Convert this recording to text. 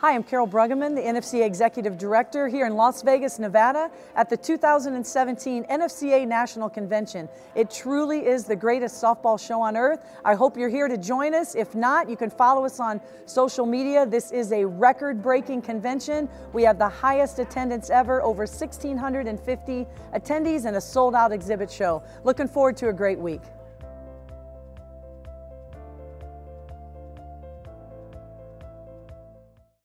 Hi, I'm Carol Bruggeman, the NFCA Executive Director here in Las Vegas, Nevada at the 2017 NFCA National Convention. It truly is the greatest softball show on earth. I hope you're here to join us. If not, you can follow us on social media. This is a record-breaking convention. We have the highest attendance ever, over 1,650 attendees and a sold-out exhibit show. Looking forward to a great week.